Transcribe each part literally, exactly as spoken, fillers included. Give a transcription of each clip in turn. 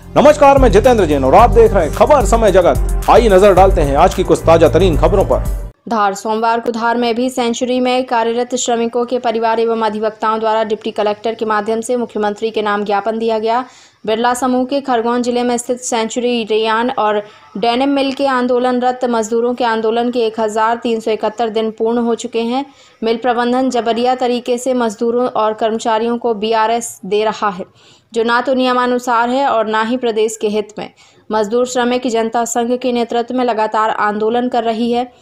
नमस्कार, मैं जितेंद्र जैन और आप देख रहे हैं खबर समय जगत। आइए नजर डालते हैं आज की कुछ ताजा तरीन खबरों पर। धार सोमवार को धार में भी सेंचुरी में कार्यरत श्रमिकों के परिवार एवं अधिवक्ताओं द्वारा डिप्टी कलेक्टर के माध्यम से मुख्यमंत्री के नाम ज्ञापन दिया गया। बिरला समूह के खरगोन जिले में स्थित सेंचुरी रेयान और डेनिम मिल के आंदोलनरत मजदूरों के आंदोलन के एक हज़ार तीन सौ इकहत्तर दिन पूर्ण हो चुके हैं। मिल प्रबंधन जबरिया तरीके से मजदूरों और कर्मचारियों को बी आर एस दे रहा है, जो ना तो नियमानुसार है और ना ही प्रदेश के हित में। मजदूर श्रमिक जनता संघ के नेतृत्व में लगातार आंदोलन कर रही है।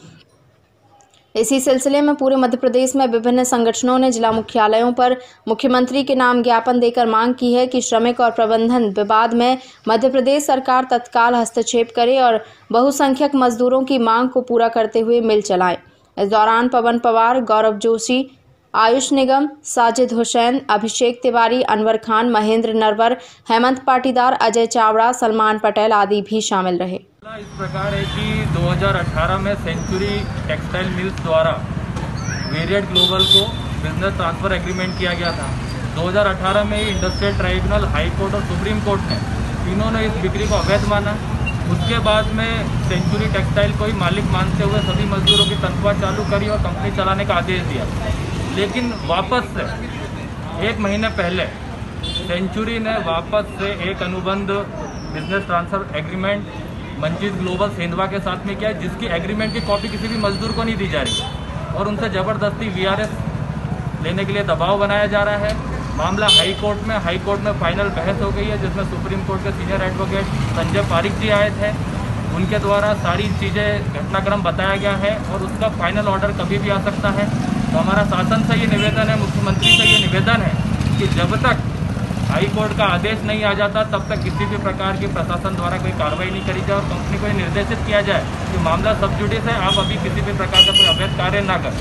इसी सिलसिले में पूरे मध्य प्रदेश में विभिन्न संगठनों ने जिला मुख्यालयों पर मुख्यमंत्री के नाम ज्ञापन देकर मांग की है कि श्रमिक और प्रबंधन विवाद में मध्य प्रदेश सरकार तत्काल हस्तक्षेप करे और बहुसंख्यक मजदूरों की मांग को पूरा करते हुए मिल चलाएं। इस दौरान पवन पवार, गौरव जोशी, आयुष निगम, साजिद हुसैन, अभिषेक तिवारी, अनवर खान, महेंद्र नरवर, हेमंत पाटीदार, अजय चावड़ा, सलमान पटेल आदि भी शामिल रहे। इस प्रकार है कि दो हज़ार अठारह में सेंचुरी टेक्सटाइल मिल्स द्वारा वेरिएट ग्लोबल को बिजनेस ट्रांसफर एग्रीमेंट किया गया था। दो हज़ार अठारह में ही इंडस्ट्रियल ट्राइब्यूनल, हाई कोर्ट और सुप्रीम कोर्ट ने तीनों ने इस बिक्री को अवैध माना। उसके बाद में सेंचुरी टेक्सटाइल को ही मालिक मानते हुए सभी मजदूरों की तनख्वाह चालू करी और कंपनी चलाने का आदेश दिया। लेकिन वापस से एक महीने पहले सेंचुरी ने वापस से एक अनुबंध business transfer agreement Manjeet global Sendhwa के साथ में किया है, जिसकी एग्रीमेंट की कॉपी किसी भी मजदूर को नहीं दी जा रही और उनसे ज़बरदस्ती वी आर एस लेने के लिए दबाव बनाया जा रहा है। मामला हाई कोर्ट में हाई कोर्ट में फाइनल बहस हो गई है, जिसमें सुप्रीम कोर्ट के सीनियर एडवोकेट संजय पारिक जी आए थे। उनके द्वारा सारी चीज़ें घटनाक्रम बताया गया है और उसका फाइनल ऑर्डर कभी भी आ सकता है। तो हमारा शासन से ये निवेदन है, मुख्यमंत्री से ये निवेदन है कि जब तक हाई कोर्ट का आदेश नहीं आ जाता तब तक किसी भी प्रकार की प्रशासन द्वारा कोई कार्रवाई नहीं करी जाए और कंपनी को ये निर्देशित किया जाए कि मामला सब जुडिस है, आप अभी किसी भी प्रकार का कोई अवैध कार्य ना करें।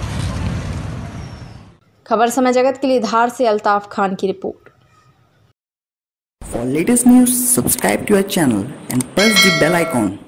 खबर समय जगत के लिए धार से अल्ताफ खान की report. For latest news, subscribe to our channel and press the bell icon.